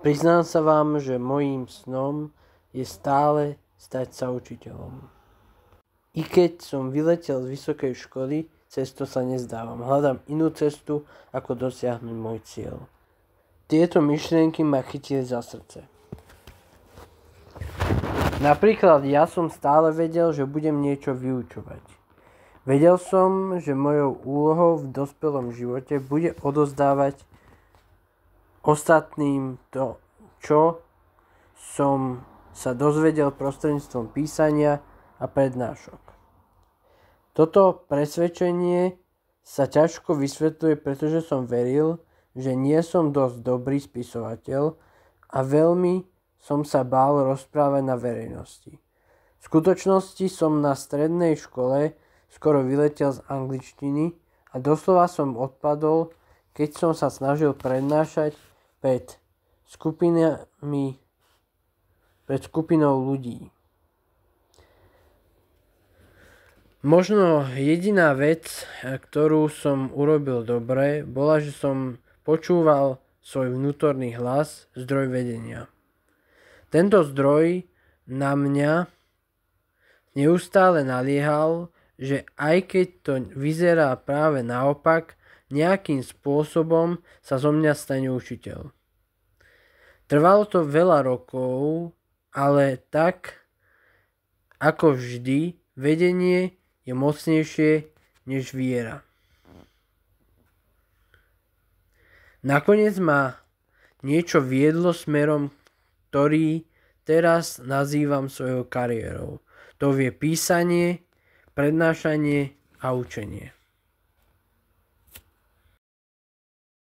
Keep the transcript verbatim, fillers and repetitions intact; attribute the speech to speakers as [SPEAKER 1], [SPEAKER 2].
[SPEAKER 1] Priznám sa vám, že mojím snom je stále stať sa učiteľom. I keď som vyletel z vysokej školy, cesto sa nezdávam. Hľadám inú cestu, ako dosiahnuť môj cieľ. Tieto myšlienky ma chytili za srdce. Napríklad ja som stále vedel, že budem niečo vyučovať. Vedel som, že mojou úlohou v dospelom živote bude odozdávať ostatným to, čo som sa dozvedel prostredníctvom písania a prednášok. Toto presvedčenie sa ťažko vysvetľuje, pretože som veril, že nie som dosť dobrý spisovateľ a veľmi som sa bál rozprávať na verejnosti. V skutočnosti som na strednej škole skoro vyletel z angličtiny a doslova som odpadol, keď som sa snažil prednášať pred skupinami, pred skupinou ľudí. Možno jediná vec, ktorú som urobil dobre, bola, že som počúval svoj vnútorný hlas, zdroj vedenia. Tento zdroj na mňa neustále naliehal, že aj keď to vyzerá práve naopak, nejakým spôsobom sa zo mňa stane učiteľ. Trvalo to veľa rokov, ale tak ako vždy, vedenie je mocnejšie než viera. Nakoniec ma niečo viedlo smerom, ktorý teraz nazývam svojou kariérou. To je písanie, prednášanie a učenie.